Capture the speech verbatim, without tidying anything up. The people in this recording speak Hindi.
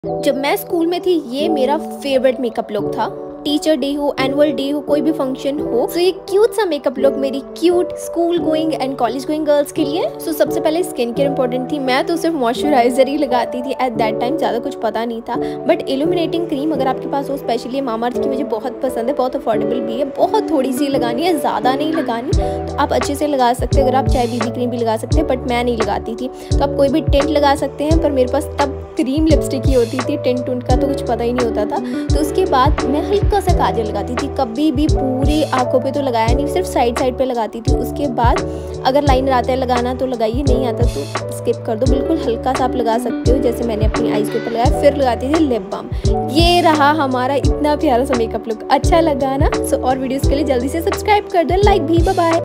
जब मैं स्कूल में थी ये मेरा फेवरेट मेकअप लुक था। टीचर डे हो, एनुअल डे हो, कोई भी फंक्शन हो, तो ये क्यूट सा मेकअप लुक मेरी cute school going and college going girls के लिए। सो so, सबसे पहले स्किन केयर इंपॉर्टेंट थी। मैं तो सिर्फ मॉइस्चराइजर ही लगाती थी एट दैट टाइम, ज़्यादा कुछ पता नहीं था। बट इल्यूमिनेटिंग क्रीम अगर आपके पास हो, स्पेशली मामाअर्थ की मुझे बहुत पसंद है, बहुत अफोर्डेबल भी है, बहुत थोड़ी सी लगानी है, ज़्यादा नहीं लगानी, तो आप अच्छे से लगा सकते हैं। अगर आप चाहे बीबी क्रीम भी लगा सकते हैं, बट मैं नहीं लगाती थी। तो आप कोई भी टिंट लगा सकते हैं, पर मेरे पास तब क्रीम लिपस्टिक ही होती थी, टिंट टुंट का तो कुछ पता ही नहीं होता था। तो उसके बाद मैं हल्का सा काजल लगाती थी, कभी भी पूरी आंखों पे तो लगाया नहीं, सिर्फ साइड साइड पे लगाती थी। उसके बाद अगर लाइनर आता है लगाना तो लगाइए, नहीं आता तो स्किप कर दो। बिल्कुल हल्का सा आप लगा सकते हो, जैसे मैंने अपनी आईज के ऊपर लगाया। फिर लगाती थी लिप बाम। ये रहा हमारा इतना प्यारा सा मेकअप लुक। अच्छा लगा ना? सो और वीडियोस के लिए जल्दी से सब्सक्राइब कर दो, लाइक भी। Bye bye.